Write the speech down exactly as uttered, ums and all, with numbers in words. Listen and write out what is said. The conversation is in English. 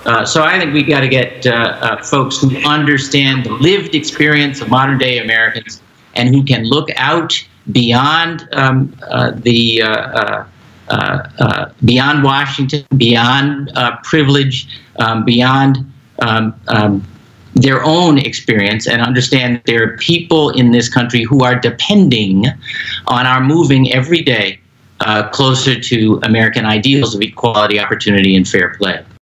Uh, so I think we got to get uh, uh, folks who understand the lived experience of modern day Americans and who can look out beyond um, uh, the uh, uh, uh, uh, beyond Washington, beyond uh, privilege, um, beyond um, um, their own experience, and understand that there are people in this country who are depending on our moving every day uh, closer to American ideals of equality, opportunity, and fair play.